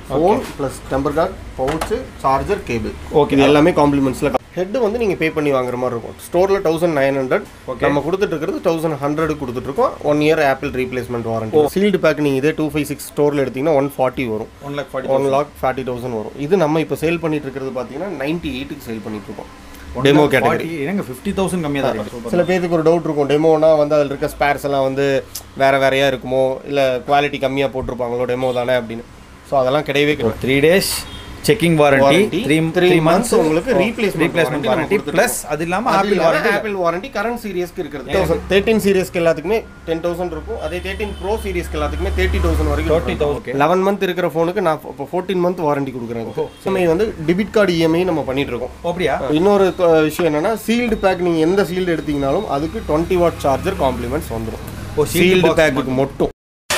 Phone plus temper guard, pouch, charger, cable. Okay, இது எல்லாமே காம்ப்ளிமெண்ட்ஸில். Head வந்து நீங்கள் பே பண்ணி வாங்குற மாதிரி இருக்கும். ஸ்டோரில் 1900, நம்ம கொடுத்துட்டு இருக்கிறது 1100 கொடுத்துட்ருக்கோம். 1 year Apple replacement warranty. Sealed pack நீங்கள் இதே 256 ஸ்டோரில் எடுத்தீங்கன்னா 140 வரும். 1,40,000 வரும். இது நம்ம இப்போ சேல் பண்ணிட்டு இருக்கிறது பார்த்தீங்கன்னா 98க்கு சேல் பண்ணிட்டு இருக்கோம். டெமோ கேட்டகரி என்னங்க 50,000 கம்மியாக தான் இருக்குது. சில பேருக்கு ஒரு டவுட் இருக்கும், டெமோனா வந்து அதில் இருக்க ஸ்பேர்ஸ் எல்லாம் வந்து வேறையாக இருக்குமோ, இல்லை குவாலிட்டி கம்மியாக போட்டிருப்பாங்களோ டெமோ தானே அப்படின்னு. ஸோ அதெல்லாம் கிடையவே கிடையாது. 3 days செக்கிங் வாரண்டி, 3 months உங்களுக்கு ரீப்ளேஸ்மெண்ட் வாரண்டி ப்ளஸ் அது இல்லாமல் ஆப்பிள் வாரண்டி கரண்ட் சீரியஸ்க்கு இருக்கிறது. 13 சீரியஸ்க்கு எல்லாத்துக்குமே 10,000 இருக்கும். அதே 13 ப்ரோ சீரியஸ்க்கு எல்லாத்துக்குமே 30,000 வரைக்கும். 11 month இருக்கிற ஃபோனுக்கு நான் இப்போ 14 month வாரண்டி கொடுக்குறேன். நம்ம வந்து டெபிட் கார்டு இஎம்ஐ நம்ம பண்ணிட்டு இருக்கோம். அப்படியா? இன்னொரு விஷயம் என்னன்னா, சீல்டு பேக் நீங்கள் எந்த சீல்டு எடுத்தீங்கனாலும் அதுக்கு 20 watt சார்ஜர் காம்ப்ளிமெண்ட்ஸ் வந்துடும். சீல்டு பேக்குக்கு மட்டும்.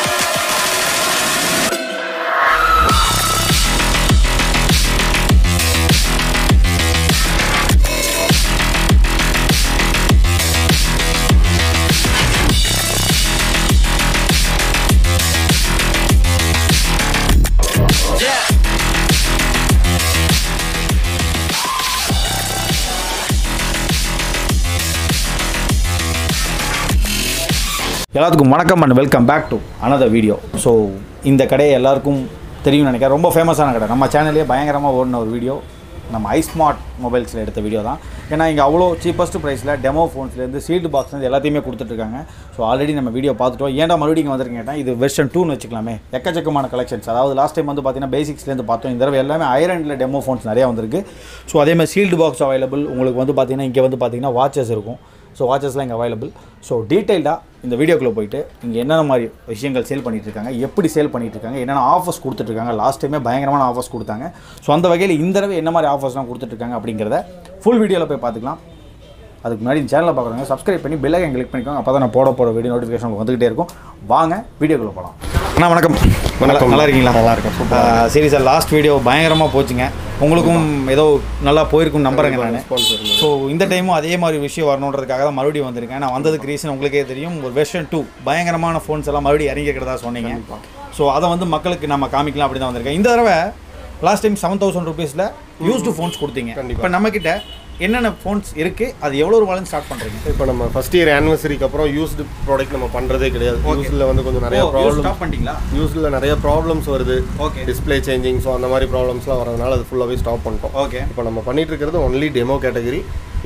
எல்லாத்துக்கும் வணக்கம் and welcome back to another video. So இந்த கடையை எல்லாருக்கும் தெரியும்னு நினைக்கிறேன். ரொம்ப ஃபேமஸான கடை. நம்ம சேனல்லே பயங்கரமாக ஓடின ஒரு வீடியோ நம்ம ஐஸ்மார்ட் மொபைல்ஸில் எடுத்த வீடியோ தான். ஏன்னா இங்கே அவ்வளோ சீப்பஸ்ட் ப்ரைஸில் டெமோ ஃபோன்ஸ்லேருந்து சீல்டு பாக்ஸ்லேருந்து எல்லாத்தையுமே கொடுத்துட்ருக்காங்க. ஸோ ஆல்ரெடி நம்ம வீடியோ பார்த்துட்டோம். ஏன்டா மறுபடியும் வந்திருக்கேன், இது வெர்ஷன் 2ன்னு வச்சுக்கலாமே. எக்கச்சக்கமான கலெக்ஷன்ஸ். அதாவது லாஸ்ட் டைம் வந்து பார்த்தீங்கன்னா பேசிக்ஸ்லேருந்து பார்த்தோம். இந்த தடவை எல்லாமே ஐரனில் டெமோ ஃபோன்ஸ் நிறையா வந்திருக்கு. ஸோ அதேமாதிரி சீல்டு பாக்ஸ் அவைலபிள். உங்களுக்கு வந்து பார்த்தீங்கன்னா இங்கே வந்து பார்த்தீங்கன்னா வாட்சஸ் இருக்கும். ஸோ வாட்சஸ்லாம் இங்கே அவைலபிள். ஸோ டீட்டெயில்டாக இந்த வீடியோக்குள்ளே போயிட்டு இங்கே என்னென்ன மாதிரி விஷயங்கள் சேல் பண்ணிகிட்டு இருக்காங்க, எப்படி சேல் பண்ணிகிட்டு இருக்காங்க, என்னென்ன ஆஃபர்ஸ் கொடுத்துட்ருக்காங்க. லாஸ்ட் டைமே பயங்கரமான ஆஃபர்ஸ் கொடுத்தாங்க. ஸோ அந்த வகையில் இந்த தடவை என்ன மாதிரி ஆஃபர்ஸ்லாம் கொடுத்துட்ருக்காங்க அப்படிங்கிறத ஃபுல் வீடியோவில் போய் பார்த்துக்கலாம். அதுக்கு முன்னாடி இந்த சேனலில் பார்க்குறவங்க சப்ஸ்கிரைப் பண்ணி பெல் ஐக்கன் கிளிக் பண்ணிக்கோங்க. அப்போ தான் நான் போகிற வீடியோ நோட்டிஃபிகேஷன் உங்களுக்கு வந்துகிட்டே இருக்கும். வாங்க வீடியோக்குள்ளே போகலாம். அண்ணா வணக்கம். வணக்கம். நல்லா இருக்கீங்களா? நல்லா இருக்கும். சீரியஸாக லாஸ்ட் வீடியோ பயங்கரமாக போச்சுங்க. உங்களுக்கும் ஏதோ நல்லா போயிருக்குன்னு நம்புறேங்க நான். ஸோ இந்த டைமும் அதே மாதிரி விஷயம் வரணுன்றதுக்காக தான் மறுபடியும் வந்திருக்கேன். நான் வந்ததுக்கு ரீசன் உங்களுக்கே தெரியும். ஒரு வெர்ஷன் 2 பயங்கரமான ஃபோன்ஸ் எல்லாம் மறுபடியும் இறங்கிக்கிறதா சொன்னீங்க. ஸோ அதை வந்து மக்களுக்கு நம்ம காமிக்கலாம் அப்படி தான் வந்திருக்கேன். இந்த தடவை லாஸ்ட் டைம் 7,000 rupeesல யூஸ்டு ஃபோன்ஸ் கொடுத்தீங்க. இப்போ நம்மக்கிட்ட என்னென்ன ஃபோன்ஸ் இருக்குது, அது எவ்வளோ ரூபாயிலேருந்து ஸ்டார்ட் பண்ணுறீங்க? இப்போ நம்ம ஃபர்ஸ்ட் இயர் ஆனிவர்சரிக்கு அப்புறம் யூஸ்டு ப்ராடக்ட் நம்ம பண்ணுறதே கிடையாது. யூஸில் வந்து கொஞ்சம் நிறைய ப்ராப்ளம் ஸ்டாப் பண்ணிட்டீங்களா? யூஸில் நிறைய ப்ராப்ளம்ஸ் வருது. ஓகே. டிஸ்பிளே சேஞ்சிங், ஸோ அந்த மாதிரி ப்ராப்ளம்ஸ்லாம் வரதுனால அது ஃபுல்லாகவே ஸ்டாப் பண்ணிட்டோம். ஓகே. இப்போ நம்ம பண்ணிட்டு இருக்கிறது only demo category,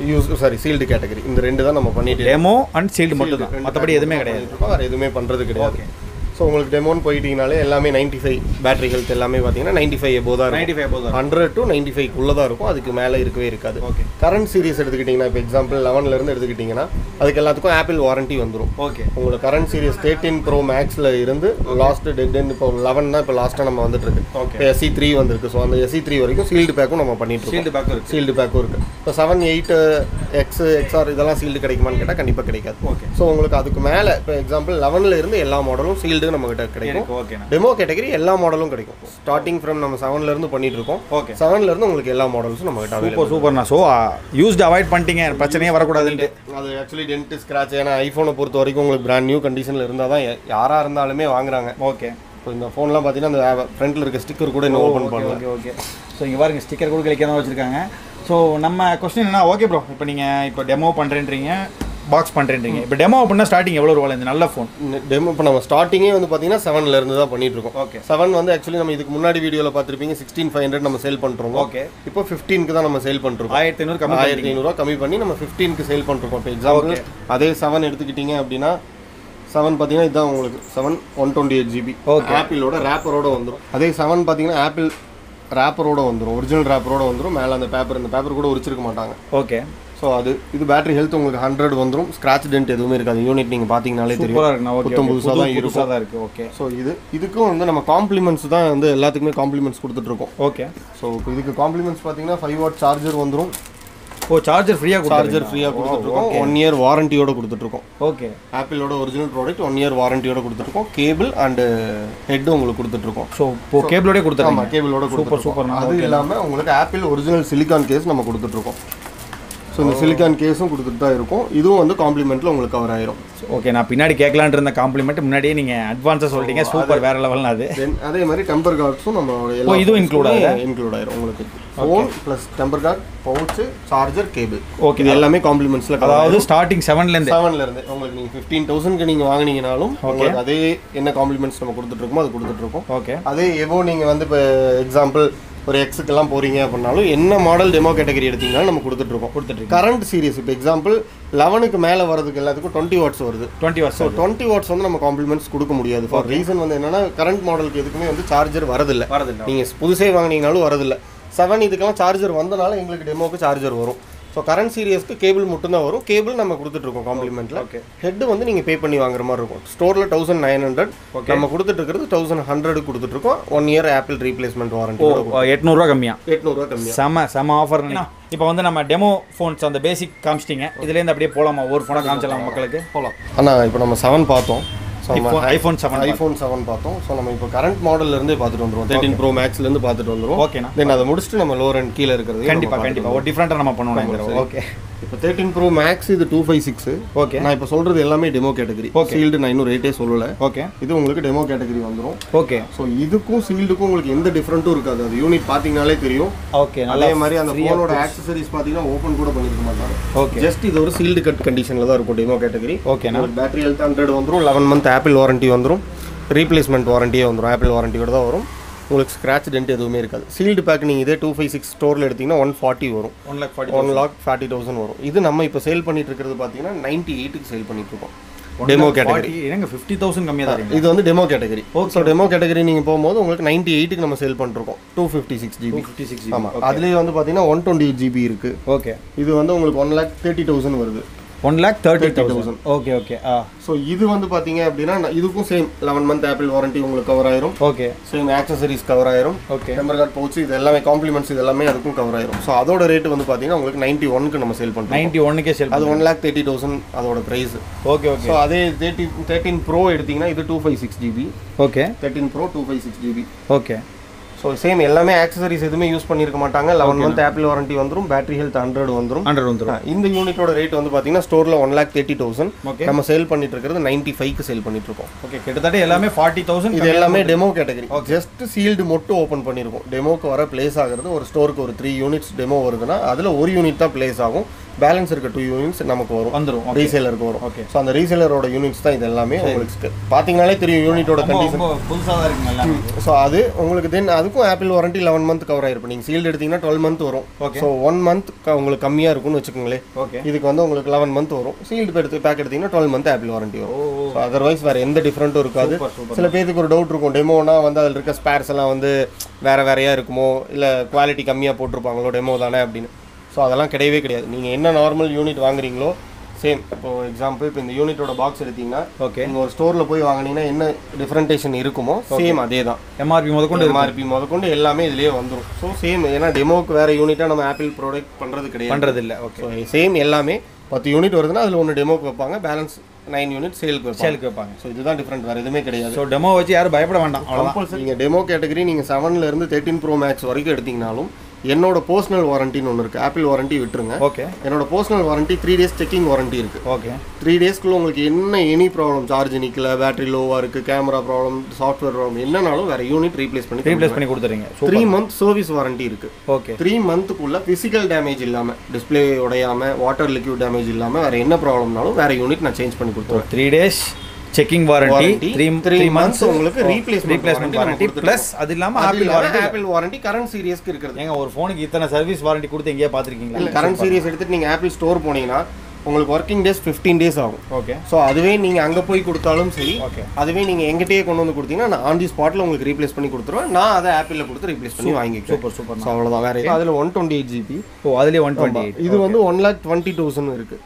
sealed category. இந்த 2 தான் நம்ம பண்ணிட்டு. டெமோ அண்ட் சீல்டு மட்டும் தான், மற்றபடி எதுவுமே கிடையாது. வேறு எதுவுமே பண்ணுறது கிடையாது. ஸோ உங்களுக்கு டெமோன்னு போயிட்டீங்கனாலே எல்லாமே 95 பேட்டரி ஹெல்த் எல்லாமே பார்த்தீங்கன்னா 95 எபோ தான் இருக்கும். 100 to 95 தான் இருக்கும். அதுக்கு மேலே இருக்கவே இருக்காது. ஓகே. கரண்ட் சீரிஸ் எடுத்துக்கிட்டிங்கன்னா, இப்போ எக்ஸாம்பிள் 11லேருந்து எடுத்துக்கிட்டிங்கன்னா அதுக்கு எல்லாத்துக்கும் ஆப்பிள் வாரண்டி வந்துடும். ஓகே. உங்களுக்கு கரண்ட் சீரிஸ் 13 ப்ரோ மேக்ஸில் இருந்து லாஸ்ட் டென் இப்போ 11 தான் இப்போ லாஸ்ட்டாக நம்ம வந்துட்டு இருக்கு. இப்போ SE3 வந்திருக்கு. ஸோ அந்த SE3 வரைக்கும் சீல்டு பேக்கும் நம்ம பண்ணிட்டு இருக்கோம். சீல்டு பேக்கும் இருக்குது. இப்போ 7, 8, XR இதெல்லாம் சீல்டு கிடைக்குமான்னு கேட்டால் கண்டிப்பாக கிடைக்காது. ஓகே. ஸோ உங்களுக்கு அதுக்கு மேலே இப்போ எக்ஸாம்பிள் 11ல் இருந்து எல்லா மாடலும் சீல்டு நம்ம கிட்ட கிடைக்கும். டெமோ கேட்டகரி எல்லா மாடலும் கிடைக்கும். ஸ்டார்டிங் ஃப்ரம் நம்ம 7ல இருந்து பண்ணிட்டு இருக்கோம். ஓகே. 7ல இருந்து உங்களுக்கு எல்லா மாடல்ஸும் நம்ம கிட்ட அவைலபிள். சூப்பர்ண்ணா. ஸோ யூஸ்டு அவாய்ட் பண்ணிட்டீங்க, பிரச்சனையே வரக்கூடாதுன்ட்டு. அது ஆக்சுவலி டென்ட் ஸ்க்ராட்ச். ஏன்னா ஐஃபோனை பொறுத்த வரைக்கும் உங்களுக்கு பிராண்ட் நியூ கண்டிஷனில் இருந்தால் தான் யாராக இருந்தாலுமே வாங்குறாங்க. ஓகே. இப்போ இந்த ஃபோன்லாம் பார்த்தீங்கன்னா அந்த ஃப்ரண்ட்டில் இருக்க ஸ்டிக்கர் கூட இன்னும் ஓப்பன் பண்ணலாம். Okay okay. ஸோ இங்கே பாருங்க, ஸ்டிக்கர் கூட கிடைக்காம வச்சுருக்காங்க. ஸோ நம்ம கொஸ்டின் என்ன, ஓகே ப்ரோ, இப்போ நீங்கள் இப்போ டெமோ பண்ணுறேன்றீங்க, பாக்ஸ் பண்ணுறீங்க. இப்போ டெமோ அப்படின்னா ஸ்டார்டிங் எவ்வளோ ரூபாய் இந்த நல்ல ஃபோன்? டெமோ இப்போ நம்ம ஸ்டார்டிங்கே வந்து பார்த்தீங்கன்னா 7ல இருந்து தான் பண்ணிட்டு இருக்கோம். ஓகே. 7 வந்து ஆக்சுவலி நம்ம இதுக்கு முன்னாடி வீடியோவில் பார்த்துருப்பீங்க 16,500 நம்ம சேல் பண்ணுறோம். ஓகே. இப்போ 15க்கு தான் நம்ம சேல் பண்ணுறோம். 1,500 கம்மி பண்ணி நம்ம 15க்கு சேல் பண்ணுறோம். இப்போ எக்ஸாம்பிள் அதே 7 எடுத்துக்கிட்டீங்க அப்படின்னா 7 பார்த்தீங்கன்னா இதுதான் உங்களுக்கு 7 128 GB. ஓகே. ஆப்பிளோட ரேப்பரோட வந்துடும். அதே 7 பார்த்தீங்கன்னா ஆப்பிள் ரேப்பரோட வந்துடும், ஒரிஜினல் ரேப்பரோட வந்துடும். மேலே அந்த பேப்பர் கூட உரிச்சிருக்க மாட்டாங்க. ஓகே. ஸோ இது பேட்டரி ஹெல்த் உங்களுக்கு 100 வந்துடும். ஸ்க்ராட்ச் டென்ட் எதுவுமே இருக்காது. யூனிட் நீங்கள் பார்த்தீங்கனாலே தெரியும், புத்தம் புதுசாக தான் இருக்கும். ஓகே. ஸோ இதுக்கும் வந்து நம்ம காம்ப்ளிமெண்ட்ஸ் தான் வந்து எல்லாத்துக்குமே காம்ப்ளிமெண்ட்ஸ் கொடுத்துட்ருக்கோம். ஓகே. ஸோ இப்போ இதுக்கு காம்ப்ளிமெண்ட்ஸ் பார்த்தீங்கன்னா 5 watt சார்ஜர் வந்துடும். சார்ஜர் ஃப்ரீயாக கொடுத்துட்ருக்கோம். 1 year வாரண்டியோட கொடுத்துட்ருக்கோம். ஓகே. ஆப்பிளோட ஒரிஜினல் ப்ராடக்ட் 1 year வாரண்டியோட கொடுத்துட்ருக்கோம். கேபிள் அண்ட் ஹெட் உங்களுக்கு கொடுத்துட்ருக்கோம். ஸோ இப்போ கேபிளோட கொடுத்துருக்கோம். கேபிளோட சூப்பர். அது இல்லாமல் உங்களுக்கு ஆப்பிள் ஒரிஜினல் சிலிக்கான் கேஸ் நம்ம கொடுத்துட்ருக்கோம். ஸோ இந்த சிலிக்கான் கேஸும் கொடுத்துட்டு தான் இருக்கும். இதுவும் வந்து காம்ப்ளிமெண்ட்டில் உங்களுக்கு கவர் ஆயிரும். ஓகே, நான் பின்னாடி கேட்கலான் இருந்த காம்ப்ளிமெண்ட் முன்னாடியே நீங்கள் அட்வான்ஸாக சொல்லிட்டீங்க. சூப்பர், வேற லெவல்னு அது. அதே மாதிரி டெம்பர் கார்ட்ஸும் நம்ம இதுவும் இன்க்ளூட் ஆயிரும் உங்களுக்கு. Phone plus temper guard, pouch, charger, cable. Okay, இது எல்லாமே காம்ப்ளிமெண்ட்ஸில். அதாவது ஸ்டார்டிங் 7லேருந்து உங்களுக்கு நீங்கள் 15,000க்கு நீங்கள் வாங்கினீங்கனாலும் உங்களுக்கு அதே என்ன காம்ப்ளிமெண்ட்ஸ் நம்ம கொடுத்துட்ருக்கோமோ அது கொடுத்துட்ருக்கோம். ஓகே, அதே எவோ நீங்கள் வந்து இப்போ எக்ஸாம்பிள் ஒரு எக்ஸுக்கெல்லாம் போகிறீங்க அப்படின்னாலும் என்ன மாடல் டெமோ கேட்டகரி எடுத்தீங்கன்னா நம்ம கொடுத்துட்ருக்கோம். கரண்ட் சீரிஸ் இப்போ எக்ஸாம்பிள் 11க்கு மேலே வரதுக்கு எல்லாத்துக்கும் 20 வாட்ஸ் வருது. 20 வாட்ஸ். ஸோ 20 வாட்ஸ் வந்து நம்ம காம்ப்ளிமெண்ட்ஸ் கொடுக்க முடியாது. ஃபார் ரீசன் வந்து என்னன்னா கரண்ட் மாடலுக்கு எதுக்குமே வந்து சார்ஜர் வரதில்லை. நீங்கள் புதுசே வாங்கினீங்கனாலும் வரதில்லை. 7 இதுக்கெல்லாம் சார்ஜர் வந்தனால எங்களுக்கு டெமோக்கு சார்ஜர் வரும். ஸோ கரண்ட் சீரியஸ்க்கு கேபிள் மட்டும்தான் வரும். கேபிள் நம்ம கொடுத்துட்ருக்கோம் காம்ப்ளிமெண்ட்டில். ஓகே, ஹெட் வந்து நீங்கள் பே பண்ணி வாங்குற மாதிரி இருக்கும். ஸ்டோரில் 1900, நம்ம கொடுத்துட்ருக்கிறது 1100 கொடுத்துட்ருக்கோம். 1 இயர் ஆப்பிள் ரீப்ளேஸ்மெண்ட் வாரண்டி. 800 கம்மியாக. 800 கம்மியாக. செம ஆஃபர். இப்போ வந்து நம்ம டெமோ ஃபோன்ஸ் அந்த பேசிக் காமிச்சிட்டிங்க. இதுலேருந்து அப்படியே போகலாமா? ஒரு ஃபோனை காமிச்சிடலாம் மக்களுக்கு? போகலாம். ஆனால் இப்போ நம்ம 7 பார்த்தோம். ஐஃபோன் 7 பார்த்தோம். ஸோ நம்ம இப்போ கரண்ட் மாடல்லேருந்தே பார்த்துட்டு வந்துருவோம். 13 Pro Maxலேருந்து பார்த்துட்டு வந்துருவோம். ஓகேண்ணா. தென் அதை முடிச்சுட்டு நம்ம லோர் அண்ட் கீழே இருக்கிறது கண்டிப்பாக ஒரு டிஃப்ரெண்ட்டாக நம்ம பண்ணுவோம். ஓகே, இப்போ 13 Pro Max இது 256. ஓகே, நான் இப்போ சொல்கிறது எல்லாமே டெமோ கேட்டகரி. சீல்டு நான் இன்னும் ரேட்டே சொல்லலை. ஓகே, இது உங்களுக்கு டெமோ கேட்டகரி வந்துடும். ஓகே. ஸோ இதுக்கும் சீல்டுக்கும் உங்களுக்கு எந்த டிஃப்ரெண்ட்டும் இருக்காது. அது யூனிட் பார்த்தீங்கனாலே தெரியும். ஓகே, அதே மாதிரி அந்த ஃபோனோட ஆக்சசரிஸ் பார்த்தீங்கன்னா ஓப்பன் கூட பண்ணியிருக்க மாட்டாங்க. ஓகே, ஜஸ்ட் இது ஒரு சீல்டு கட் கண்டிஷனில் தான் இருக்கும் demo category. Okay, battery health 100 வந்துடும். 11 month ஆப்பிள் வாரண்டி வந்துடும். ரீப்ளேஸ்மெண்ட் வாரண்டியே வந்துடும். ஆப்பிள் வாரண்டியோட தான் வரும். உங்களுக்கு ஸ்க்ராட்ச் டென்ட் எதுவுமே இருக்காது. சீல்டு பேக் நீங்கள் இதே 256 ஸ்டோரில் எடுத்திங்கன்னா 140 வரும். 1,40,000 வரும். இது நம்ம இப்போ சேல் பண்ணிட்டு இருக்கிறது பார்த்தீங்கன்னா 98க்கு சேல் பண்ணிட்டு இருக்கோம். Demo category. என்னங்க 50,000 கம்மியாக தான் இருக்குது. இது வந்து demo category. So demo category நீங்கள் போகும்போது உங்களுக்கு 98க்கு நம்ம சேல் பண்ணிருக்கோம். 256 GB. ஆமாம், அதுலேயே வந்து பார்த்தீங்கன்னா 128 GB இருக்குது. ஓகே, இது வந்து உங்களுக்கு 1,30,000 வருது. 1,30,000. Okay, okay. ஸோ இது வந்து பார்த்தீங்க அப்படின்னா இதுக்கும் சேம் 11 month ஆப்பிள் வாரண்டி உங்களுக்கு கவர் ஆயிரும். ஓகே, சேம் ஆக்சசரிஸ் கவர் ஆயிரும். ஓகே, டெம்பர் கார்ட், பவுச், இது எல்லாமே காம்ப்ளிமெண்ட்ஸ் இது எல்லாமே அதுக்கும் கவர் ஆயிரும். ஸோ அதோட ரேட் வந்து பார்த்தீங்கன்னா உங்களுக்கு 91க்கு நம்ம சேல் பண்ணுறோம். 91க்கே சேல். அது 1,30,000 அதோட ப்ரைஸ். Okay, okay. ஸோ அதே 13 Pro எடுத்தீங்கன்னா இது 256 GB. Okay, 13 Pro 256 GB. Okay. So same எல்லாமே ஆக்சசரிஸ் எதுவுமே யூஸ் பண்ணியிருக்க மாட்டாங்க. 11 month ஆப்பிள் வாரண்டி வந்துடும். பேட்டரி ஹெல்த் 100 வந்துடும். இந்த யூனிட்டோட ரேட் வந்து பார்த்தீங்கன்னா ஸ்டோரில் 1,30,000. நம்ம சேல் பண்ணிட்டு இருக்கிறது 95க்கு சேல் பண்ணிட்டு இருக்கோம். ஓகே, கிட்டத்தட்ட எல்லாமே 40,000. இது எல்லாமே டெமோ கேட்டகரி. ஜஸ்ட் சீல்டு மட்டும் ஓப்பன் பண்ணியிருக்கோம். டெமோக்கு வர பிளேஸ் ஆகிறது ஒரு ஸ்டோருக்கு ஒரு 3 யூனிட்ஸ் டெமோ வருதுன்னா அதில் ஒரு யூனிட் தான் பிளேஸ் ஆகும். பேலன்ஸ் இருக்க 2 யூனிட்ஸ் நமக்கு வந்துடும். ரீசேலருக்கு வரும். ஓகே, ஸோ அந்த ரீசேலரோட யூனிட்ஸ் தான் இது எல்லாமே. உங்களுக்கு பார்த்தீங்கனாலே தெரியும் யூனிட்டோட கண்டிஷன் புதுசாக தான் இருக்குங்க. ஸோ அது உங்களுக்கு தென் அதுக்கும் ஆப்பிள் வாரண்டி 11 month கவர் ஆயிருக்கும். நீங்கள் சீல்டு எடுத்தீங்கன்னா 12 month வரும். ஸோ 1 month உங்களுக்கு கம்மியாக இருக்கும்னு வச்சுக்கோங்களேன். ஓகே, இதுக்கு வந்து உங்களுக்கு 11 month வரும். சீல்டு பேக் எடுத்தீங்கன்னா 12 month ஆப்பிள் வாரண்டி வரும். ஸோ அதர்வைஸ் வேறு எந்த டிஃப்ரெண்ட்டும் இருக்காது. சில பேருக்கு ஒரு டவுட் இருக்கும், டெமோனா வந்து அதில் இருக்க ஸ்பேர்ஸ் எல்லாம் வந்து வேறையாக இருக்குமோ, இல்லை குவாலிட்டி கம்மியாக போட்டிருப்பாங்களோ டெமோ தானே அப்படின்னு. ஸோ அதெல்லாம் கிடையவே கிடையாது. நீங்கள் என்ன நார்மல் யூனிட் வாங்குறீங்களோ சேம். இப்போ எக்ஸாம்பிள் இப்போ இந்த யூனிட்டோட பாக்ஸ் எடுத்தீங்கன்னா ஓகே, நீங்கள் ஒரு ஸ்டோரில் போய் வாங்கினீங்கன்னா என்ன டிஃப்ரெண்டேஷன் இருக்குமோ சேம் அதே தான். எம்ஆர்பி முதற்கொண்டு எல்லாமே இதுலேயே வந்துடும். So same. ஏன்னா டெமோக்கு வேறு யூனிட்டாக நம்ம ஆப்பிள் ப்ராடக்ட் பண்ணுறதில்லை. ஓகே, சேம் எல்லாமே 10 யூனிட் வருதுன்னா அதில் 1 டெமோக்கு வைப்பாங்க. பேலன்ஸ் 9 யூனிட் சேலுக்கு வைப்பாங்க. ஸோ இதுதான் டிஃப்ரெண்ட், வேறு எதுவுமே கிடையாது. ஸோ டெமோ வச்சு யாரும் பயப்பட வேண்டாம். நீங்கள் டெமோ கேட்டகரி நீங்கள் 7லேருந்து 13 Pro Max வரைக்கும் எடுத்தீங்கனாலும் என்னோட பர்சனல் வாரண்டின்னு ஒன்று இருக்குது. ஆப்பிள் வாரண்டி விட்டுருங்க. ஓகே, என்னோட personal warranty 3 days checking warranty இருக்குது. ஓகே, 3 daysக்குள்ள உங்களுக்கு என்ன எனி ப்ராப்ளம், சார்ஜ் நிற்கல, பேட்டரி லோவாக இருக்குது, கேமரா ப்ராப்ளம், சாஃப்ட்வேர் ப்ராப்ளம் என்னன்னாலும் வேறு யூனிட் ரீப்ளேஸ் பண்ணி கொடுத்துறீங்க. 3 month சர்வீஸ் வாரண்டி இருக்குது. ஓகே, 3 monthக்குள்ள ஃபிசிக்கல் டேமேஜ் இல்லாமல், டிஸ்பிளே உடையாமல், வாட்டர் லிக்விட் டேமேஜ் இல்லாமல் வேறு என்ன ப்ராப்ளம்னாலும் வேறு யூனிட் நான் சேஞ்ச் பண்ணி கொடுத்துருவேன். 3 days செக்கிங் வாரண்டி, 3 months உங்களுக்கு ரீப்ளேஸ்மென்ட் வாரண்டி ப்ளஸ் அது இல்லாம ஆப்பிள் வாரண்டி கரண்ட் சீரிஸ்க்கு இருக்குது. ஏங்க ஒரு ஃபோனுக்கு இத்தனை சர்வீஸ் வாரண்டி கொடுத்து எங்கேயா பார்த்துருக்கீங்களா? இல்லை, கரண்ட் சீரிஸ் எடுத்துட்டு நீங்கள் ஆப்பிள் ஸ்டோர் போனீங்கன்னா உங்களுக்கு ஒர்க்கிங் டேஸ் 15 days ஆகும். ஓகே, ஸோ அதுவே நீங்கள் அங்கே போய் கொடுத்தாலும் சரி, அதுவே நீங்கள் எங்கிட்டே கொண்டு வந்து கொடுத்தீங்கன்னா நான் ஆன் தி ஸ்பாட்டில் உங்களுக்கு ரீப்ளேஸ் பண்ணி கொடுத்துருவேன். நான் அதை ஆப்பிளில் கொடுத்து ரீப்ளேஸ் பண்ணி வாங்கிக்கிறேன். சூப்பர். ஸோ அவ்வளோதான். வேறு அதில் 128 GB. ஓ, அதுலேயே 128. இது வந்து 1,20,000 இருக்குது.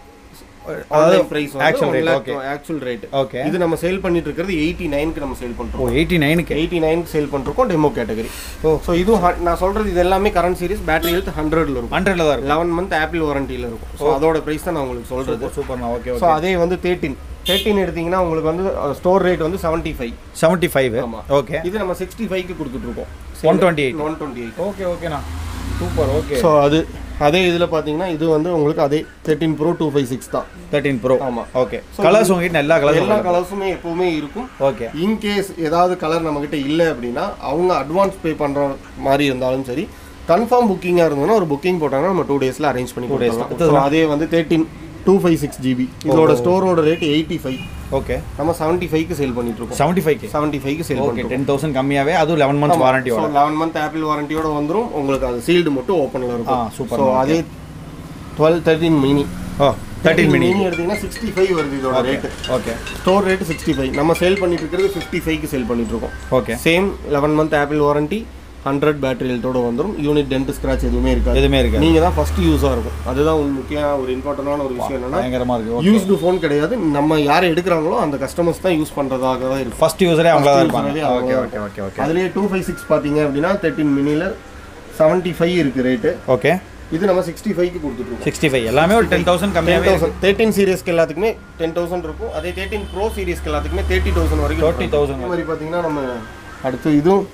Actual rate. ஓகே, இது நம்ம சேல் பண்ணிட்டு இருக்கிறது 89க்கு நம்ம சேல் பண்றோம். 89க்கு சேல் பண்றோம் டெமோ கேட்டகரி. சோ இது நான் சொல்றது இது எல்லாமே கரண்ட் சீரிஸ். பேட்டரி ஹெல்த் 100ல இருக்கும். 100ல தான் இருக்கும். 11 month ஆப்பிள் வாரண்டில இருக்கும். சோ அதோட பிரைஸ் தான் நான் உங்களுக்கு சொல்றது. சூப்பர்ண்ணா. ஓகே, சோ அதே வந்து 13 எடுத்தீங்கன்னா உங்களுக்கு வந்து ஸ்டோர் ரேட் வந்து 75. ஆமா. ஓகே, இது நம்ம 65க்கு கொடுத்துட்டு இருக்கோம். 128. ஓகேண்ணா. சூப்பர். ஓகே, ஸோ அது அதே இதில் பார்த்தீங்கன்னா இது வந்து உங்களுக்கு அதே 13 Pro 256 தான். 13 Pro. ஆமாம். ஓகே. கலர்ஸ் உங்ககிட்ட எல்லா கலர்ஸுமே எப்பவுமே இருக்கும். ஓகே. இன்கேஸ் ஏதாவது கலர் நம்மகிட்ட இல்லை அப்படின்னா அவங்க அட்வான்ஸ் பே பண்ணுற மாதிரி இருந்தாலும் சரி, கன்ஃபார்ம் புக்கிங்காக இருந்ததுன்னா ஒரு புக்கிங் போட்டாங்கன்னா நம்ம 2 days அரேஞ்ச் பண்ணி கொடுத்துருவோம். அதே வந்து 256 GB. இதோட ஸ்டோரோட ரேட் 85. ஓகே. நம்ம 75க்கு சேல் பண்ணிட்டு இருக்கோம். 75க்கு சேல் பண்ணுறோம். 10,000 கம்மியாவே அது 11 months வாரண்டியோட. 11 month ஆப்பிள் வாரண்டியோட வந்துரும். உங்களுக்கு அது சீல்டு மட்டும் ஓப்பன்ல இருக்கும். சூப்பர். ஸோ அதே 13 மினி. 13 மினி எடுத்தீங்கன்னா 65 வருது இதோட ரேட். ஓகே. Store rate 65. நம்ம சேல் பண்ணிட்டு இருக்கிறது 55க்கு சேல் பண்ணிட்டு இருக்கோம். Okay. Same 11 month apple warranty, 100 battery ஹெல்த்தோட வந்துடும். யூனிட் டென்ட் ஸ்க்ராட்ச் எதுவுமே இருக்காது. நீங்கள் தான் ஃபர்ஸ்ட் யூஸாக இருக்கும். அதுதான் முக்கியம். ஒரு இம்பார்ட்டண்டான ஒரு விஷயம் என்னன்னா, பயங்கரமாக இருக்குது. யூஸ்டு ஃபோன் கிடையாது. நம்ம யாரை எடுக்கிறாங்களோ அந்த கஸ்டமர்ஸ் தான் யூஸ் பண்ணுறதாக தான் இருக்கும். ஃபர்ஸ்ட் யூஸரே அவங்க தான் இருப்பாங்க. ஓகே. அதுலேயே 256 பார்த்தீங்க அப்படின்னா 13 மினியில் 75 இருக்குது ரேட்டு. ஓகே. இது நம்ம 65க்கு கொடுத்துருக்கோம். 65 எல்லாமே ஒரு 10,000 கம்மியாகவே. 13 சீரியஸ்க்கு எல்லாத்துக்குமே 10,000 இருக்கும். அதே 13 Pro சீரியஸ்க்கு எல்லாத்துக்குமே 30,000 வரைக்கும். 30,000 இந்த மாதிரி பார்த்தீங்கன்னா நம்ம அடுத்து இதுவும்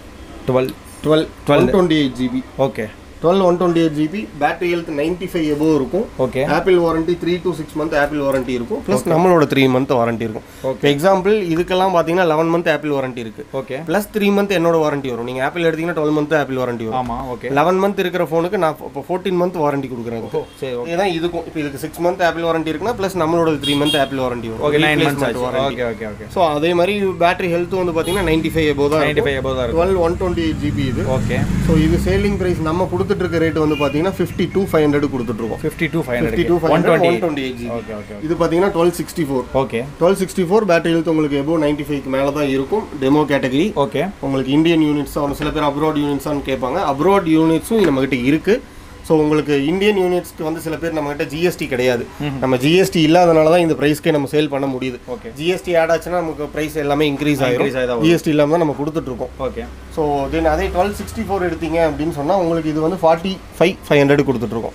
128 GB. Okay. 128 GB. Battery health 95 above இருக்கும். Okay. Apple warranty 3 to 6 month apple warranty இருக்கும். ப்ளஸ் நம்மளோட 3 month வாரண்டி இருக்கும். இப்போ எக்ஸாம்பிள் இதுக்கெல்லாம் பார்த்தீங்கன்னா 11 month ஆப்பிள் வாரண்டி இருக்கு. ஓகே. ப்ளஸ் 3 month என்னோட வாரண்டி வரும். நீங்கள் ஆப்பிள் எடுத்தீங்கன்னா 12 month ஆப்பிள் வாரண்டி வரும். ஆமாம். ஓகே. 11 month இருக்கிற ஃபோனுக்கு நான் இப்போ 14 month வாரண்டி கொடுக்குறேன். சரி. இதுதான் இதுக்கும். இப்போ இதுக்கு 6 month ஆப்பிள் வாரண்டி இருக்குன்னா ப்ளஸ் நம்மளோட 3 month ஆப்பிள் வாரண்டி வரும். Okay. 9 months warranty. Okay. So அதே மாதிரி பேட்டரி ஹெல்த் வந்து பார்த்தீங்கன்னா 95 எபோவ் தான். 95 எபோவ் தான் இருக்கும். 128 GB இது. ஓகே. ஸோ இது சேலிங் பிரைஸ் நம்ம கொடுத்துட்டு இருக்க ரேட் வந்து பார்த்தீங்கன்னா 52,500 கொடுத்துட்ருக்கோம். 52,500 GB. இது பார்த்தீங்கன்னா 1264. ஓகே. 1264 பேட்டரி ஹெல்த் உங்களுக்கு எபோவ் 95க்கு மேலே தான் இருக்கும். Demo category. ஓகே. உங்களுக்கு இந்தியன் யூனிட்ஸ் ஆகும். சில பேர் அப்ராட் யூனிட்ஸான்னு கேட்பாங்க. அப்ராட் யூனிட்ஸும் நம்மகிட்ட இருக்கு. ஸோ உங்களுக்கு இந்தியன் யூனிட்ஸ்க்கு வந்து சில பேர் நம்மகிட்ட ஜிஎஸ்டி கிடையாது. நம்ம ஜிஎஸ்டி இல்லாதனால தான் இந்த ப்ரைஸ்க்கே நம்ம சேல் பண்ண முடியுது. ஜிஎஸ்டி ஆட் ஆச்சுன்னா நமக்கு ப்ரைஸ் எல்லாமே இன்க்ரீஸ் ஆகிடும். ஜிஎஸ்டி இல்லாமல் தான் நம்ம கொடுத்துட்ருக்கோம். ஓகே. ஸோ தென் அதே 1264 எடுத்தீங்க அப்படின்னு சொன்னால் உங்களுக்கு இது வந்து 45,500 கொடுத்துட்ருக்கோம்.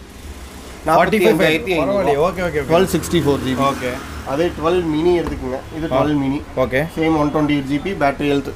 45,500. ஓகே. 1264 GB. ஓகே. அதே 12 மினி எடுத்துக்கோங்க. இது 12 மினி. ஓகே. சேம் 128 GB. Battery health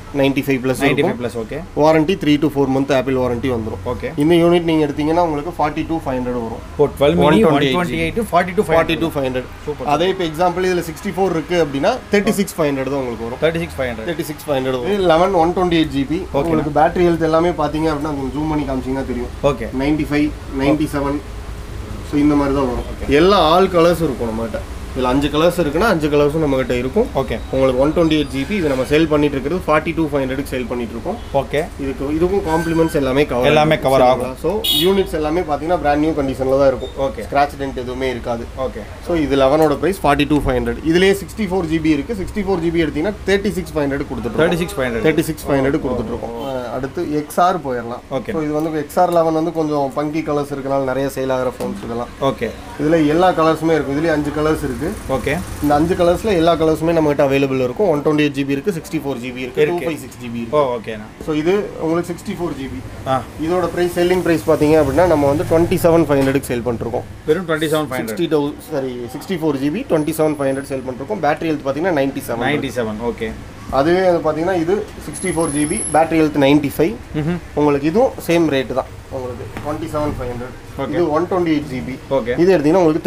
95+. Okay. Warranty 3 to 4 month apple warranty வந்துடும். ஓகே. இந்த யூனிட் நீங்கள் எடுத்தீங்கன்னா உங்களுக்கு 42,500 வரும். 12 மினி 128 42,500. அதே இப்போ எக்ஸாம்பிள் இதில் 64 இருக்கு அப்படின்னா 36,500 தான் உங்களுக்கு வரும். 36,500 வரும். 11 128 GB. உங்களுக்கு பேட்டரி ஹெல்த் எல்லாமே பார்த்தீங்க அப்படின்னா உங்களுக்கு ஜூம் பண்ணி காமிச்சிங்கன்னா தெரியும். ஓகே. 95 97. ஸோ இந்த மாதிரி தான் வரும். எல்லா ஆல் கலர்ஸும் இருக்கும் நம்மகிட்ட. இதில் 5 கலர்ஸ் இருக்குன்னா 5 கலர்ஸும் நம்மகிட்ட இருக்கும். ஓகே. உங்களுக்கு 128 GB. இது நம்ம சேல் பண்ணிட்டு இருக்கிறது 42,500க்கு சேல் பண்ணிட்டு இருக்கோம். ஓகே. இதுக்கும் காம்ப்ளிமெண்ட்ஸ் எல்லாமே கவர் ஆகும். ஸோ யூனிட்ஸ் எல்லாமே பார்த்தீங்கன்னா பிராண்ட் நியூ கண்டிஷனில் தான் இருக்கும். ஓகே. ஸ்க்ராட்ச் டென்ட் எதுவுமே இருக்காது. ஓகே. ஸோ இது 11ஓட ப்ரைஸ் 42,500. இதுலேயே 64 GB இருக்குது. 64 GB எடுத்தீங்கன்னா 36,500 கொடுத்துட்டு 36,500 கொடுத்துட்ருக்கோம். அடுத்து XR போயிடலாம். ஓகே. ஸோ இது வந்து XR 11 வந்து கொஞ்சம் பங்கி கலர்ஸ் இருக்கனால நிறைய சேல் ஆகிற ஃபோன்ஸ் இதெல்லாம். ஓகே. இதில் எல்லா கலர்ஸுமே இருக்கும். இதுலேயே 5 கலர்ஸ் இருக்குது. ஓகே. இந்த 5 கலர்ஸ்ல எல்லா கலர்ஸுமே நம்மகிட்ட அவைலபிள் இருக்கும். 128 GB இருக்கு, 64 GB இருக்கு, 256 GB இருக்கு. ஓகேண்ணா. ஸோ இது உங்களுக்கு 64 GB. இதோட பிரைஸ் செல்லிங் பிரைஸ் பார்த்தீங்க அப்படின்னா நம்ம வந்து 27,500க்கு சேல் பண்ணிருக்கோம். வெறும் 27,500. 64 GB 27,500 சேல் பண்ணிருக்கோம். பேட்டரி ஹெல்த் பார்த்தீங்கன்னா 97. ஓகே. அதுவே வந்து பார்த்தீங்கன்னா இது 64 GB. Battery health 95. உங்களுக்கு இதுவும் சேம் ரேட்டு தான். உங்களுக்கு 27,500. இது 128 GB. ஓகே. இது எடுத்தீங்கன்னா உங்களுக்கு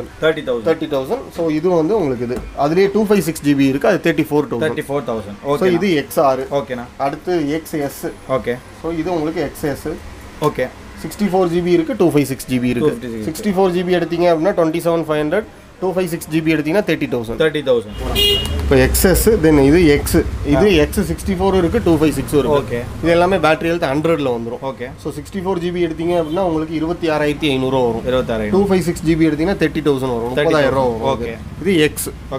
30,000. ஸோ இது வந்து உங்களுக்கு இது அதுலேயே 256 GB இருக்கு. அது 34,000. ஸோ இது XR. ஓகேண்ணா. அடுத்து XS. ஓகே. ஸோ இது உங்களுக்கு XS. ஓகே. 64 GB இருக்கு, 256 GB இருக்கு. 64 GB எடுத்தீங்க அப்படின்னா 27,500. 256 GB எடுத்தீங்கன்னா 30,000. இப்போ XS தென் இது X. இது X64 இருக்கு, 256 இருக்கு. ஓகே. இது எல்லாமே பேட்டரி ஹெல்த் 100ல வந்துரும். ஓகே. ஸோ 64 GB எடுத்தீங்க அப்படின்னா உங்களுக்கு 26,500 வரும். 256 GB எடுத்தீங்கன்னா 30,000 வரும். 30,000 வரும். ஓகே. இது X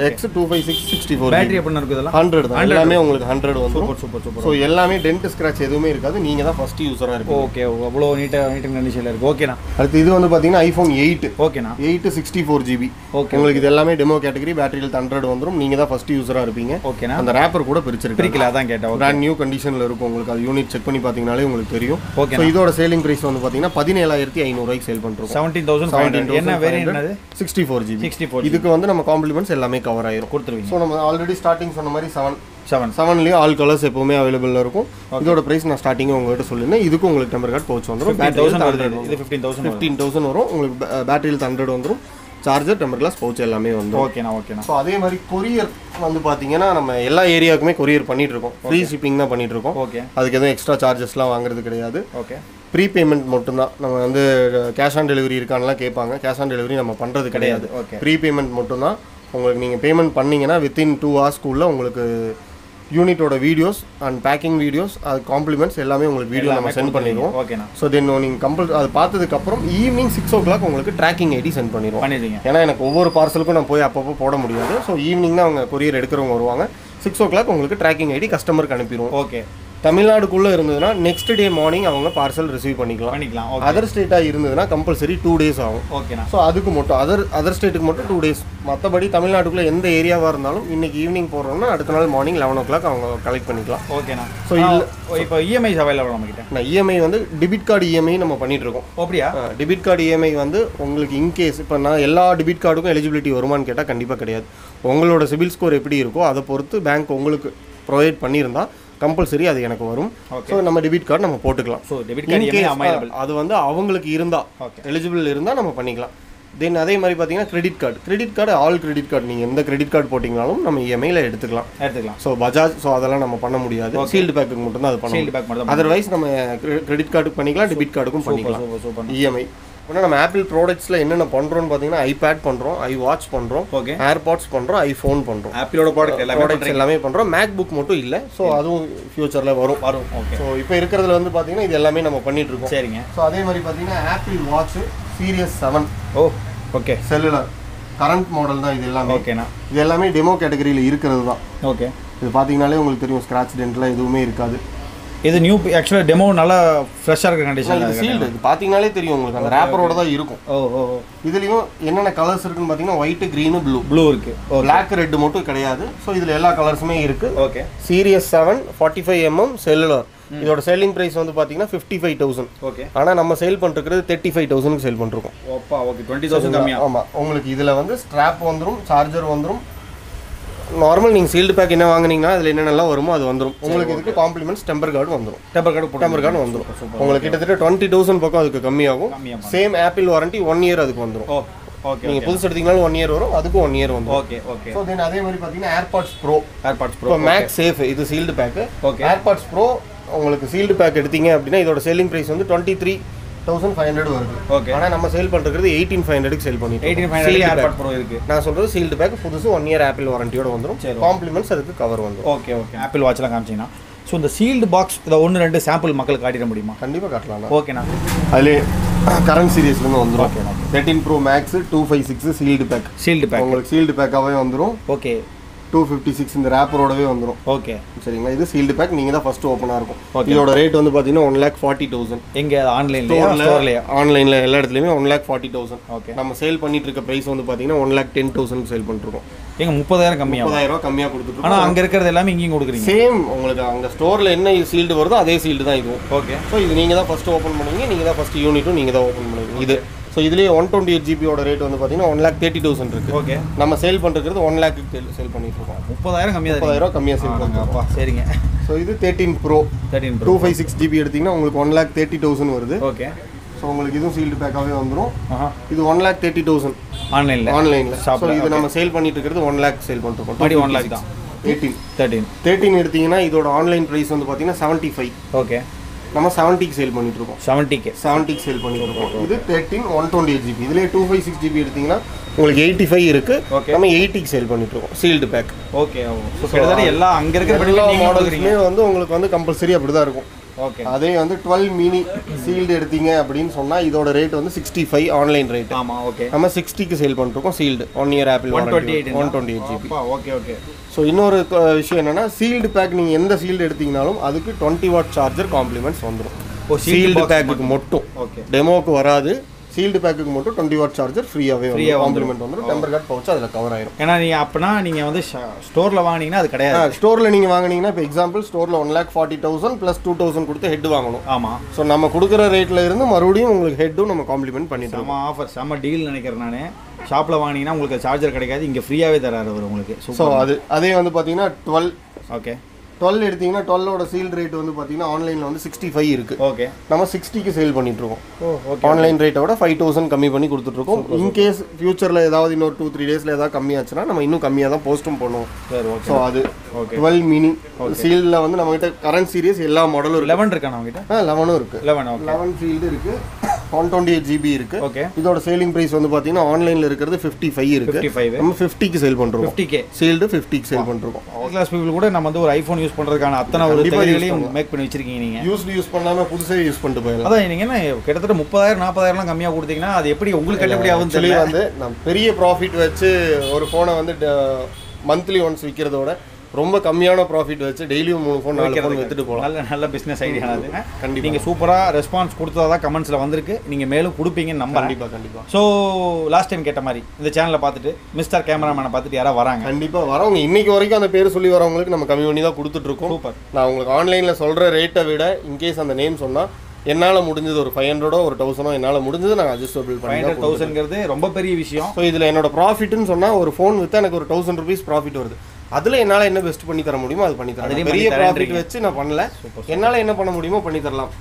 256 64. பேட்டரி எப்படி இருக்கு? இதெல்லாம் 100 தான். எல்லாமே உங்களுக்கு 100 வந்துரும். சூப்பர். ஸோ எல்லாமே டென்ட் ஸ்க்ராட்ச் எதுவுமே இருக்காது. நீங்க தான் ஃபர்ஸ்ட் யூசரா இருக்கீங்க. ஓகே. அவ்வளோ நீட்டா கண்டிஷன்ல இருக்கு. ஓகேண்ணா. அடுத்து இது வந்து பாத்தீங்கன்னா iPhone 8. ஓகேண்ணா. 8 64 GB. ஓகே. உங்களுக்கு இது எல்லாமே டெமோ கேட்டகரி. பேட்டரி ஹெல்த் 100 வந்துரும். நீங்க தான் ஃபர்ஸ்ட் யூசரா இருப்பீங்க. ஓகேண்ணா. அந்த ரேப்பர் கூட பிரிக்கல அதான் கேட்டேன். பிராண்ட் நியூ கண்டிஷன்ல இருக்கும். உங்களுக்கு அது யூனிட் செக் பண்ணி பாத்தீங்கனாலே உங்களுக்கு தெரியும். ஓகே. ஸோ இதோட சேலிங் பிரைஸ் வந்து பாத்தீங்கன்னா 17,500 சேல் பண்றோம். 17,500. என்ன வேரியன்ட் அது? 64 GB. இதுக்கு வந்து நம்ம காம்ப்ளிமெண்ட்ஸ் எல்லாமே கவர் ஆயிரும் கொடுத்துருவீங்க. ஸோ நம்ம ஆல்ரெடி ஸ்டார்டிங் சொன்ன மாதிரி 7லயும் ஆல் கலர்ஸ் எப்பவுமே அவைலபிளா இருக்கும். இதோட பிரைஸ் நான் ஸ்டார்டிங் உங்ககிட்ட சொல்லிருந்தேன். இதுக்கு உங்களுக்கு டெம்பர் கார்டு பவுச் வந்துரும். 15,000 வரும். உங்களுக்கு பேட்டரியில் 100 வந்துரும். சார்ஜர், டெம்பர் கிளாஸ், பவுச் எல்லாமே வந்துரும். ஓகேண்ணா. ஸோ அதே மாதிரி கொரியர் வந்து பார்த்தீங்கன்னா நம்ம எல்லா ஏரியாவுக்குமே கொரியர் பண்ணிட்டு இருக்கோம். ஃப்ரீ ஷிப்பிங் தான் பண்ணிட்டு இருக்கோம். அதுக்கு எதுவும் எக்ஸ்ட்ரா சார்ஜஸ்லாம் வாங்குறது கிடையாது. ப்ரீ பேமெண்ட் மட்டும்தான். நம்ம வந்து கேஷ் ஆன் டெலிவரி இருக்கான்லாம் கேட்பாங்க. கேஷ் ஆன் டெலிவரி நம்ம பண்ணுறது கிடையாது. ப்ரீ பேமெண்ட் மட்டும்தான். உங்களுக்கு நீங்கள் பேமெண்ட் பண்ணிங்கன்னா வித்தின் 2 ஹவர்ஸ்க்குள்ளே உங்களுக்கு யூனிட்டோட வீடியோஸ் அண்ட் பேக்கிங் வீடியோஸ், அது காம்ப்ளிமெண்ட்ஸ் எல்லாமே உங்களுக்கு வீடியோ நம்ம சென்ட் பண்ணிடுவோம். ஸோ தென் நீங்கள் அது பார்த்ததுக்கப்புறம் ஈவினிங் 6 o'clock உங்களுக்கு ட்ராக்கிங் ஐடி சென்ட் பண்ணிடுவோம். ஏன்னா எனக்கு ஒவ்வொரு பார்சலுக்கும் நான் போய் அப்பப்போ போட முடியாது. ஸோ ஈவினிங் தான் அவங்க கொரியர் எடுக்கிறவங்க வருவாங்க. 6 o'clock உங்களுக்கு ட்ராக்கிங் ஐடி கஸ்டமருக்கு அனுப்பிடுவோம். தமிழ்நாடுக்குள்ளே இருந்ததுன்னா நெக்ஸ்ட் டே மார்னிங் அவங்க பார்சல் ரிசீவ் பண்ணிக்கலாம். அதர் ஸ்டேட்டாக இருந்ததுன்னா கம்பல்சரி 2 days ஆகும். ஸோ அதுக்கு மட்டும் அதர் ஸ்டேட்டுக்கு மட்டும் 2 days. மற்றபடி தமிழ்நாட்டுக்குள்ளே எந்த ஏரியாவாக இருந்தாலும் இன்னைக்கு ஈவினிங் போடுறோம்னா அடுத்த நாள் மார்னிங் 11 o'clock அவங்க கலெக்ட் பண்ணிக்கலாம். ஸோ இப்போ இஎம்ஐ அவைலபிள் நம்மகிட்ட. நான் இஎம்ஐ வந்து டெபிட் கார்டு இஎம்ஐ நம்ம பண்ணிட்டு இருக்கோம். அப்படியா? டெபிட் கார்டு இஎம்ஐ வந்து உங்களுக்கு இன்கேஸ் இப்போ நான் எல்லா டெபிட் கார்டுக்கும் எலிஜிபிலிட்டி வருமானு கேட்டால் கண்டிப்பாக கிடையாது. உங்களோட சிபில் ஸ்கோர் எப்படி இருக்கோ அதை பொறுத்து பேங்க் உங்களுக்கு ப்ரொவைட் பண்ணியிருந்தா கம்பல்சரி அது எனக்கு வரும். ஸோ நம்ம டெபிட் கார்டு நம்ம போட்டுக்கலாம். ஸோ டெபிட் கார்டு அது வந்து அவங்களுக்கு இருந்தால் எலிஜிபிள் இருந்தால் நம்ம பண்ணிக்கலாம். தென் அதே மாதிரி பார்த்தீங்கன்னா credit card all credit card நீங்கள் எந்த கிரெடிட் கார்டு போட்டிங்கனாலும் நம்ம இஎம்ஐயில் எடுத்துக்கலாம். ஸோ பஜாஜ், ஸோ அதெல்லாம் நம்ம பண்ண முடியாது. சீல்டு பேக்குக்கு மட்டும் தான் அது பண்ணலாம். அதர்வைஸ் நம்ம கிரெடிட் கார்டுக்கு பண்ணிக்கலாம், டெபிட் கார்டுக்கும் பண்ணிக்கலாம் இஎம்ஐ. இப்போ நம்ம ஆப்பிள் ப்ராடக்ட்ஸில் என்னென்ன பண்ணுறோம்னு பார்த்தீங்கன்னா ஐபேட் பண்ணுறோம், வாட்ச் பண்ணுறோம், ஏர்பாட்ஸ் பண்ணுறோம், ஐஃபோன் பண்ணுறோம். ஆப்பிளோட ப்ராடக்ட்ஸ் எல்லாமே பண்ணுறோம். மேக் புக் மட்டும் இல்லை. ஸோ அதுவும் ஃபியூச்சரில் வரும். ஸோ இப்போ இருக்கிறதுல வந்து பார்த்தீங்கன்னா இது எல்லாமே நம்ம பண்ணிட்டு இருக்கோம். சரிங்க. ஸோ அதே மாதிரி பார்த்தீங்கன்னா Apple watch series 7 cellular current model தான் இது எல்லாமே. இது எல்லாமே டெமோ கேட்டகரியில் இருக்கிறது தான். இது பார்த்தீங்கன்னாலே உங்களுக்கு தெரியும், ஸ்க்ராட்ச் டென்ட்லாம் எதுவுமே இருக்காது. இது நியூ ஆக்சுவலாக டெமோ நல்லா ஃப்ரெஷ்ஷாக இருக்கிற கண்டிஷன். இது சீல்டு, இது பார்த்தீங்கனாலே தெரியும் உங்களுக்கு, அந்த ரேப்பரோட தான் இருக்கும். இதுலேயும் என்னென்ன கலர்ஸ் இருக்குன்னு பார்த்தீங்கன்னா ஒயிட், க்ரீனு, ப்ளூ இருக்குது. பிளாக், ரெட் மட்டும் கிடையாது. ஸோ இதில் எல்லா கலர்ஸுமே இருக்குது. Series 7 45mm cellular. இதோட செல்லிங் ப்ரைஸ் வந்து பார்த்தீங்கன்னா 55,000. ஆனால் நம்ம சேல் பண்ணிருக்கிறது 35,000 சேல் பண்ணிருக்கோம். 20,000 கம்மியாக. ஆமாம், உங்களுக்கு இதில் வந்து ஸ்ட்ராப் வந்துடும், சார்ஜர் வந்துடும். நார்மல் நீங்கள் சீல்டு பேக் என்ன வாங்குனீங்கன்னா அதில் என்னென்னலாம் வருமோ அது வந்துடும். உங்களுக்கு இதுக்கு காம்ப்ளிமெண்ட்ஸ் டெம்பர் கார்டு வந்துடும். டெம்பர் கார்டு வந்துடும். உங்களுக்கு கிட்டத்தட்ட 20,000 பக்கம் அதுக்கு கம்மியாகும். சேம் ஆப்பிள் வாரண்டி 1 year அதுக்கு வந்துடும். நீங்கள் புதுசு எடுத்தீங்கனாலும் 1 year வரும், அதுக்கும் 1 year வந்துடும். ஸோ தென் அதே மாதிரி பார்த்தீங்கன்னா ஏர்பாட்ஸ் ப்ரோ மேக்ஸ் சேஃப், இது சீல்டு பேக்கு. ஏர்பாட்ஸ் ப்ரோ உங்களுக்கு சீல்டு பேக் எடுத்தீங்க அப்படின்னா இதோட செல்லிங் ப்ரைஸ் வந்து 23,500 வருது. ஆனால் நம்ம சேல் பண்ணுறது 18,500க்கு சேல் பண்ணிட்டு. நான் சொல்கிறது சீல்டு பேக் புதுசு 1 year ஆப்பிள் வாரண்டியோட வந்துடும். காம்ப்ளிமெண்ட்ஸ் அதுக்கு கவர் வந்துடும். ஆப்பிள் வாட்ச்லாம் காமிச்சிங்கன்னா ஸோ இந்த சீல்டு பாக்ஸ் இதை 1-2 சாம்பிள் மக்களுக்கு காட்டிட முடியுமா? கண்டிப்பாக காட்டலாம். ஓகேண்ணா. அதிலே கரண்ட் சீரியஸ்லேருந்து வந்துடும். 13 Pro Max 256 சீல்டு பேக் உங்களுக்கு சீல்டு பேக்காகவே வந்துடும். 256 இந்த ரேப்பரோடவே வந்துடும். சரிங்களா? இது சீல்டு பேக். நீங்கள் தான் ஃபர்ஸ்ட் ஓப்பனாக இருக்கும். இதோட ரேட் வந்து பார்த்தீங்கன்னா 1,40,000. எங்கே ஆன்லைனில் எல்லா இடத்துலையுமே 1,40,000. நம்ம சேல் பண்ணிட்டு இருக்க ப்ரைஸ் வந்து பார்த்தீங்கன்னா 1,10,000 சேல் பண்ணிருக்கோம். எங்க 30,000 கம்மியாக கொடுத்துருக்கோம். ஆனால் அங்கே இருக்கிறது எல்லாமே இங்கேயும் கொடுக்குறீங்க. சேம் உங்களுக்கு அங்கே ஸ்டோரில் என்ன சீல்டு வருதோ அதே சீல்டு தான் இதுவும். ஸோ இது நீங்கள் தான் ஃபர்ஸ்ட் ஓப்பன் பண்ணுவீங்க, நீங்கள் தான் ஃபர்ஸ்ட் யூனிட்டும் நீங்கள் தான் ஓப்பன் பண்ணுவீங்க. இது ஸோ இதுலேயே 128 GBயோட ரேட் வந்து பார்த்தீங்கன்னா 1,30,000 இருக்குது. நம்ம சேல் பண்ணுறது 1 lakh சேல் பண்ணிட்டு இருக்கோம். 30,000 கம்மியாக சேல் பண்ணுறோம். சரிங்க. ஸோ இது 13 Pro 256 GB எடுத்தீங்கன்னா உங்களுக்கு 1,30,000 வருது. ஸோ உங்களுக்கு இதுவும் சீல்டு பேக்காகவே வந்துடும். இது 1,30,000 ஆன்லைனில். ஸோ இது நம்ம சேல் பண்ணிட்டு இருக்கிறது 1 lakh சேல் பண்ணிருக்கோம். 1 lakh தான். 13 எடுத்தீங்கன்னா இதோட ஆன்லைன் ப்ரைஸ் வந்து பார்த்தீங்கன்னா 75. நம்ம 70க்கு சேல் பண்ணிட்டு இருக்கோம். 70க்கு சேல் பண்ணிட்டு இருக்கோம். இது 13 128 GB. இதுலேயே 256 GB எடுத்தீங்கன்னா உங்களுக்கு 85 இருக்கு. நம்ம 80க்கு சேல் பண்ணிட்டு இருக்கோம் சீல்டு பேக். எல்லாம் அங்கே இருக்கிற எல்லா மாடல்ஸுமே வந்து உங்களுக்கு வந்து கம்பல்சரி அப்படி தான் இருக்கும். அதே வந்து 12 mini சீல்டு எடுத்தீங்க அப்படின்னு சொன்னால் இதோட ரேட் வந்து 65 ஆன்லைன் ரேட். நம்ம 60க்கு சேல் பண்ணிருக்கோம் sealed 1 year Apple 128 GB. So இன்னொரு விஷயம் என்னன்னா சீல்டு பேக் நீங்கள் எந்த சீல்டு எடுத்தீங்கனாலும் அதுக்கு 20 watt சார்ஜர் காம்ப்ளிமெண்ட்ஸ் வந்துடும். சீல்டு பேக்குக்கு மட்டும், டெமோக்கு வராது. சீல்டு பேக்குக்கு மட்டும் 20 watt சார்ஜர் ஃப்ரீயாகவே காம்ப்ளிமெண்ட் வந்துடும். டெம்பர் கார்டு பவுச் அதில் கவர் ஆயிடும். ஏன்னா நீங்கள் அப்போனா நீங்கள் வந்து ஸ்டோரில் வாங்கினீங்கன்னா அது கிடையாது. ஸ்டோரில் நீங்கள் வாங்கினீங்கன்னா இப்போ எக்ஸாம்பிள் ஸ்டோரில் 1,40,000 + 2,000 கொடுத்து ஹெட் வாங்கணும். ஆமாம். ஸோ நம்ம கொடுக்குற ரேட்டில் இருந்து மறுபடியும் உங்களுக்கு ஹெட்டும் நம்ம காம்ப்ளிமெண்ட் பண்ணிட்டு நம்ம ஆஃபர் செம்ம டீல் நினைக்கிறேன் நான். ஷாப்பில் வாங்கினீங்கன்னா உங்களுக்கு சார்ஜர் கிடைக்காது, இங்கே ஃப்ரீயாகவே தராரு அவர் உங்களுக்கு. ஸோ அதே வந்து பார்த்தீங்கன்னா ஓகே 12 எடுத்தீங்கன்னா 12ஓட சீல் ரேட் வந்து பார்த்தீங்கன்னா ஆன்லைனில் வந்து 65 இருக்கு. ஓகே நம்ம 60க்கு சேல் பண்ணிட்டு இருக்கோம். ஆன்லைன் ரேட்டை விட 5000 கம்மி பண்ணி கொடுத்துட்ருக்கோம். இன்கேஸ் ஃபியூச்சரில் ஏதாவது இன்னொரு 2-3 டேஸில் ஏதாவது கம்மியாச்சுன்னா நம்ம இன்னும் கம்மியாக தான் போஸ்ட்டும் பண்ணுவோம். ஸோ அது 12 மினி சீலில் வந்து நம்மகிட்ட கரண்ட் சீரியஸ் எல்லா மாடலும் இருக்கு. 11 இருக்கா நம்மகிட்ட? 11 இருக்கு. 11 சீல்டு இருக்கு. 128 GB இருக்கு. ஓகே. இதோட சேலிங் பிரைஸ் வந்து பாத்தீங்கன்னா ஆன்லைன்ல இருக்கிறது 55 இருக்கு. நம்ம 50க்கு சேல் பண்றோம். 50k சீல்டு 50க்கு சேல் பண்றோம். ஆல் கிளாஸ் பீப்பிள் கூட நம்ம வந்து ஒரு ஐபோன் யூஸ் பண்றதுக்கான அத்தனை ஒரு தகுதிகளையும் மேக் பண்ணி வச்சிருக்கீங்க நீங்க. யூஸ் பண்ணாம புதுசா யூஸ் பண்ணிட்டு போயிடலாம். அதான் நீங்க என்ன கிட்டத்தட்ட 30,000 40,000 கம்மியா கொடுத்தீங்கன்னா அது எப்படி உங்களுக்கு கட்டுப்படி ஆகும் சொல்லி வந்து நம்ம பெரிய ப்ராஃபிட் வச்சு ஒரு போனை வந்து மந்த்லி ஒன்ஸ் விக்கிறதோட ரொம்ப கம்மியான ப்ராஃபிட் வச்சு டெய்லியும் 3 ஃபோன் 4 ஃபோன் வித்துட்டு போகலாம். நல்ல பிஸ்னஸ் ஐடியா அது. கண்டிப்பாக நீங்கள் சூப்பராக ரெஸ்பான்ஸ் கொடுத்ததான் கமெண்ட்ஸில் வந்திருக்கு. நீங்கள் மேலும் கொடுப்பீங்கன்னு நம்ப. கண்டிப்பாக. ஸோ லாஸ்ட் டைம் கேட்ட மாதிரி இந்த சேனலை பார்த்துட்டு மிஸ்டர் கேமராமேனை பார்த்துட்டு யாராவது வராங்க? கண்டிப்பாக வரவங்க. இன்னைக்கு வரைக்கும் அந்த பேர் சொல்லி வரவங்களுக்கு நம்ம கம்மி பண்ணி தான் கொடுத்துட்ருக்கோம். சூப்பர். நான் உங்களுக்கு ஆன்லைனில் சொல்கிற ரேட்டை விட இன்கேஸ் அந்த நேம் சொன்னால் என்னால் முடிஞ்சது ஒரு 500 ஒரு 1000 என்னால் முடிஞ்சது நான் அட்ஜஸ்டபிள் பண்ணி 500,000ங்கிறது ரொம்ப பெரிய விஷயம். ஸோ இதில் என்னோட ப்ராஃபிட்னு சொன்னால் ஒரு ஃபோன் விற்றா எனக்கு ஒரு 1000 rupees ப்ராஃபிட் வருது. அதில் என்னால் என்ன பெஸ்ட் பண்ணி தர முடியுமோ அது பண்ணி தரேன். பெரிய ப்ராஃபிட் வச்சு நான் பண்ணல. என்னால் என்ன பண்ண முடியுமோ பண்ணி தரலாம்.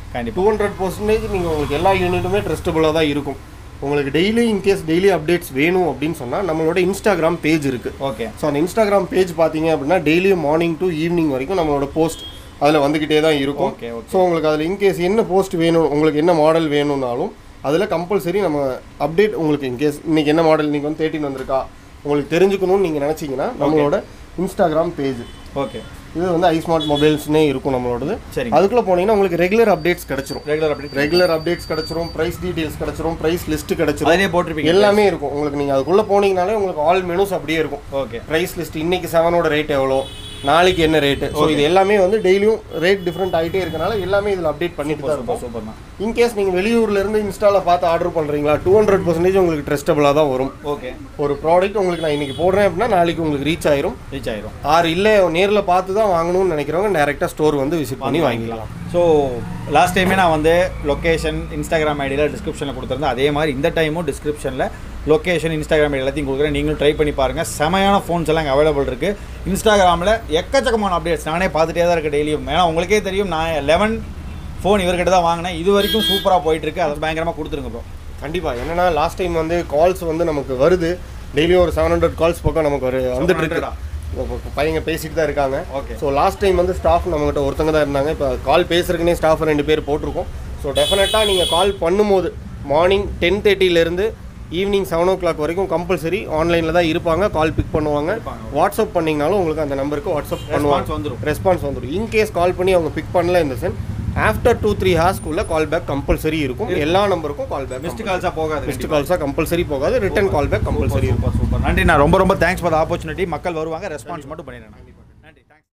200% நீங்கள் உங்களுக்கு எல்லா யூனிட்டுமே ட்ரஸ்டபுளாக தான் இருக்கும். உங்களுக்கு டெய்லி இன்கேஸ் டெய்லி அப்டேட்ஸ் வேணும் அப்படின்னு சொன்னால் நம்மளோட இன்ஸ்டாகிராம் பேஜ் இருக்குது. ஓகே. ஸோ அந்த இன்ஸ்டாகிராம் பேஜ் பார்த்தீங்க அப்படின்னா டெய்லியும் மார்னிங் டு ஈவினிங் வரைக்கும் நம்மளோட போஸ்ட் அதில் வந்துக்கிட்டே தான் இருக்கும். ஸோ உங்களுக்கு அதில் இன்கேஸ் என்ன போஸ்ட் வேணும், உங்களுக்கு என்ன மாடல் வேணும்னாலும் அதில் கம்பல்சரி நம்ம அப்டேட் உங்களுக்கு இன்கேஸ் இன்றைக்கி என்ன மாடல் இன்றைக்கி வந்து 13 வந்திருக்கா உங்களுக்கு தெரிஞ்சுக்கணும்னு நீங்கள் நினச்சிங்கன்னா நம்மளோட இன்ஸ்டாகிராம் பேஜ். ஓகே. இது வந்து ஐஸ்மார்ட் மொபைல்ஸ்னே இருக்கும் நம்மளோடது. சரி. அதுக்குள்ளே போனீங்கன்னா உங்களுக்கு ரெகுலர் அப்டேட்ஸ் கிடச்சிரும். ரெகுலர் அப்டேட்ஸ் கிடச்சிரும். ப்ரைஸ் டீடைல்ஸ் கிடச்சிரும். ப்ரைஸ் லிஸ்ட் கிடச்சிரும். அதிலே போட்டிருப்பீங்க. எல்லாமே இருக்கும் உங்களுக்கு. நீங்கள் அதுக்குள்ளே போனீங்கனாலே உங்களுக்கு ஆல் மெனுஸ் அப்படியே இருக்கும். ஓகே. ப்ரைஸ் லிஸ்ட் இன்னைக்கு 7ஓட ரேட் எவ்வளோ, நாளைக்கு என்ன ரேட்டு. ஸோ இது எல்லாமே வந்து டெய்லியும் ரேட் டிஃப்ரெண்ட் ஆகிட்டே இருக்கனால எல்லாமே இதில் அப்டேட் பண்ணிட்டு தான் இருக்கும். சூப்பர். இன்கேஸ் நீங்கள் வெளியூர்லேருந்து இன்ஸ்டாவில் பார்த்து ஆர்டர் பண்ணுறீங்களா 200% உங்களுக்கு ட்ரஸ்டபுளாக தான் வரும். ஓகே. ஒரு ப்ராடக்ட் உங்களுக்கு நான் இன்றைக்கி போடுறேன் அப்படின்னா நாளைக்கு உங்களுக்கு ரீச் ஆயிரும். ஆறு இல்லை நேரில் பார்த்து தான் வாங்கணும்னு நினைக்கிறவங்க டேரெக்டாக ஸ்டோர் வந்து விசிட் பண்ணி வாங்கிக்கலாம். ஸோ லாஸ்ட் டைமே நான் வந்து லொக்கேஷன் இன்ஸ்டாகிராம் ஐடியில் டிஸ்கிரிப்ஷனில் கொடுத்துருந்தேன். அதே மாதிரி இந்த டைமும் டிஸ்கிரிப்ஷனில் லொக்கேஷன் இன்ஸ்டாகிராம் ஐடி எல்லாத்தையும் கொடுக்குறேன். நீங்களும் ட்ரை பண்ணி பாருங்கள். செமையான ஃபோன்ஸ் எல்லாம் இங்கே அவைலபிள் இருக்குது. இன்ஸ்டாகிராமில் எக்கச்சக்கமான அப்டேட்ஸ் நானே பார்த்துட்டே தான் இருக்கேன் டெய்லியும். ஏன்னா உங்களுக்கே தெரியும் நான் 11 ஃபோன் இவர்கிட்ட தான் வாங்கினேன். இது வரைக்கும் சூப்பராக போயிட்டுருக்கு. அதை பயங்கரமாக கொடுத்துருங்க ப்ரோ. கண்டிப்பாக. என்னென்னா லாஸ்ட் டைம் வந்து கால்ஸ் வந்து நமக்கு வருது. டெய்லியும் ஒரு 700 கால்ஸ் பக்கம் நமக்கு வந்துட்டு இருக்குடா. பையங்க பேசிட்டு தான் இருக்காங்க. ஓகே. ஸோ லாஸ்ட் டைம் வந்து ஸ்டாஃப் நம்மகிட்ட ஒருத்தங்க தான் இருந்தாங்க. இப்போ கால் பேசுறதுக்குனே ஸ்டாஃப் 2 பேர் போட்டிருக்கோம். ஸோ டெஃபினட்டாக நீங்கள் கால் பண்ணும்போது மார்னிங் 10:30 ஈவினிங் 7 o'clock வரைக்கும் கம்பல்சரி ஆன்லைனில் தான் இருப்பாங்க. கால் பிக் பண்ணுவாங்க. வாட்ஸ்அப் பண்ணிங்கனாலும் உங்களுக்கு அந்த நம்பருக்கு வாட்ஸ்அப் பண்ணுவாங்க. ரெஸ்பான்ஸ் வந்துடும். இன்கேஸ் கால் பண்ணி அவங்க பிக் பண்ணல இந்த சென் ஆஃப்டர் 2-3 ஹார்ஸ்க்குள்ள கால் பேக் கம்பல்சரி இருக்கும். எல்லா நம்பருக்கும் கால் பேக். மிஸ்டு கால்ஸாக போகாது. மிஸ்டு கால்ஸாக கம்பல்சரி போகாது. ரிட்டன் கால் பேக் கம்பல்சரி இருக்கும். சூப்பர். நன்றி. நான் ரொம்ப தேங்க்ஸ் ஃபார் த ஆப்பர்ச்சுனிட்டி. மக்கள் வருவாங்க, ரெஸ்பான்ஸ் மட்டும் பண்ணிடுறேன்.